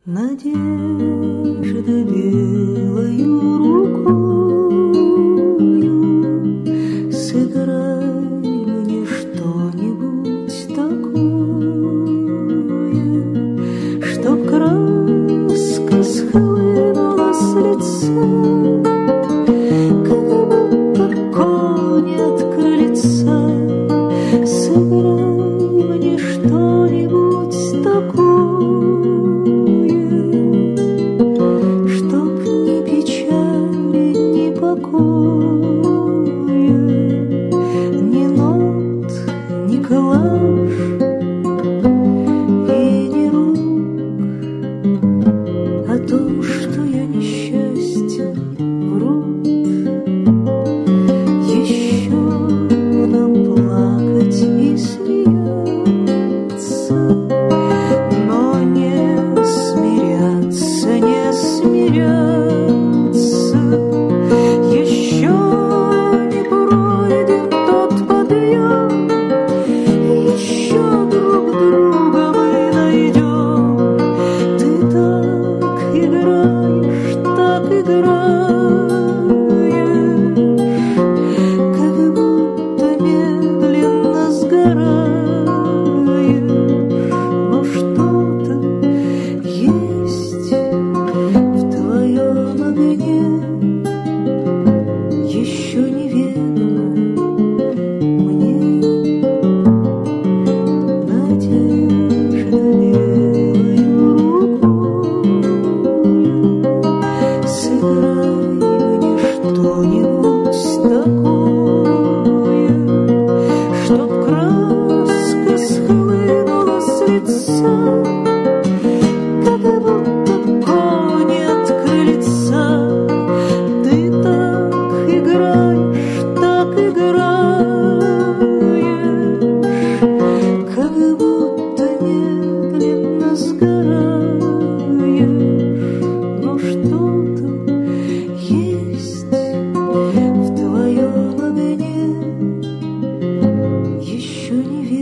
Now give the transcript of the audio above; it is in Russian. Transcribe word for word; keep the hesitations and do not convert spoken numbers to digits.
Надежда белою рукою, сыграй мне что-нибудь такое, чтоб краска схлынула с лица, как будто конь от крыльца. Сыграй мне что-нибудь такое, чтоб ни печали, ни покоя, ни нот, ни клавиш и ни рук, о том, что я несчастен, врут. Еще нам плакать и смеяться, но не смиряться, не смиряться. Еще не пройден тот подъем, еще друг друга мы найдем. Ты так играешь, так играешь, как будто медленно сгораешь, но что-то есть в твоем огне, еще неведомо мне. Надежда белою рукою, сыграй мне что-нибудь такое, чтоб краска схлынула с лица, как будто конь от крыльца. Ты так играешь, так играешь, как будто медленно сгораешь, но что-то есть в твоем огне, еще не